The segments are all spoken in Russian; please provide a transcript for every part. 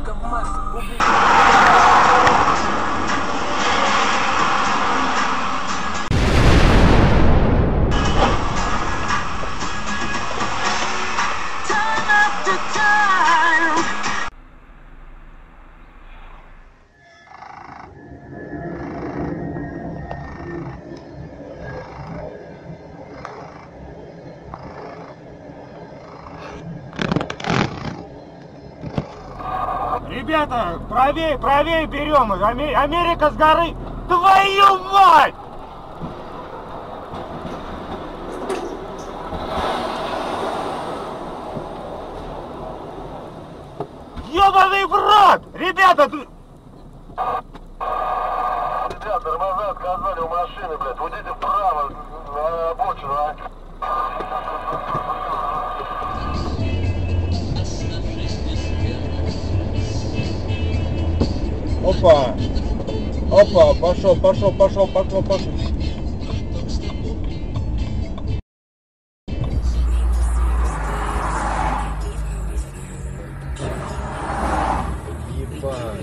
Ребята, правее берем их. Америка с горы. Твою мать! Ёбаный в рот! Ребята, Ребят, тормоза отказали у машины, блядь. Уйдите вправо, на обочину, а? Опа! Опа! Пошел! Ебать!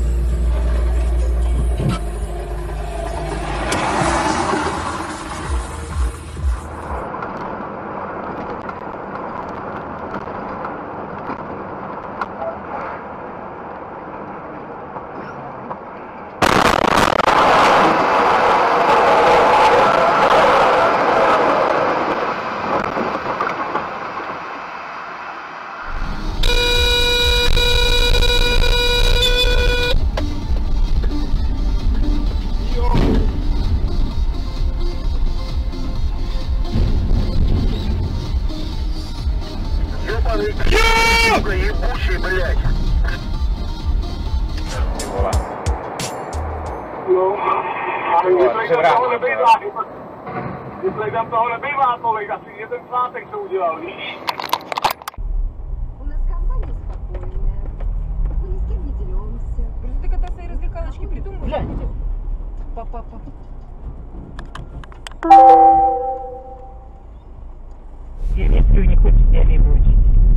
Сука, ебучий, блядь. Vyplejdám tohle bývá tolik, asi jeden svátek to udělal, víš? У нас компания спокойная. Мы ни с кем не деремся. Просто ты когда свои развлекалочки придумал? Глянь. Папа. Я Витю не хочет диалибы учить.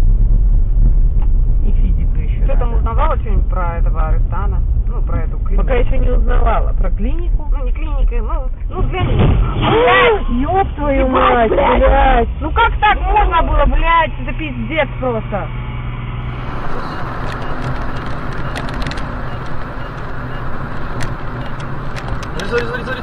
И физику еще. Что там узнавала что-нибудь про этого Арыстана? Ну, про эту клинику? Пока еще не узнавала. Про клинику? Ну, не клиника, ну для меня. Ёб твою мать, блядь. Ну как так можно было, блядь? Это пиздец просто. Смотри.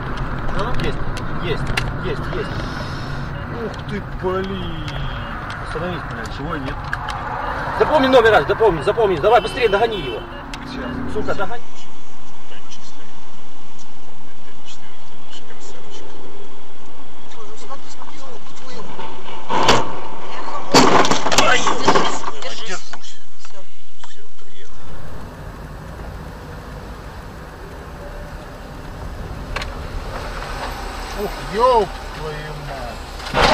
Есть. Ух ты, блин. Остановись, блядь, чего нет? Запомни номер, запомни. Давай быстрее догони его. Сейчас. Сука, догони. Ух, ёб твою мать.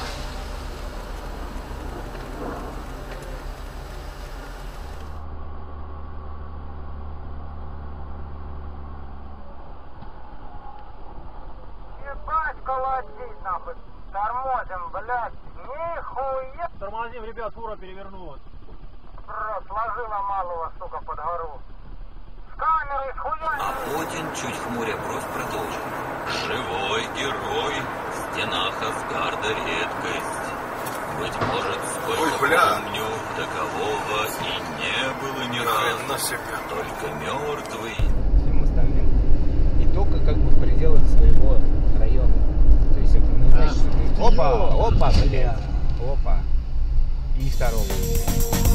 Ебать, колотить, нахуй. Тормозим, блядь. Нихуя. Тормозим, ребят, фура перевернулась. Сложила малого, сука, под гору. С камерой схуяли. А Один, чуть хмуря бровь, продолжил. Живой герой, в стенах Асгарда редкость. Быть может, сколько помню, такового и не было ни разу. Только мертвый. Всем остальным. И только как бы в пределах своего района. То есть это не значит, что ты... Опа, бля. Опа. И второго.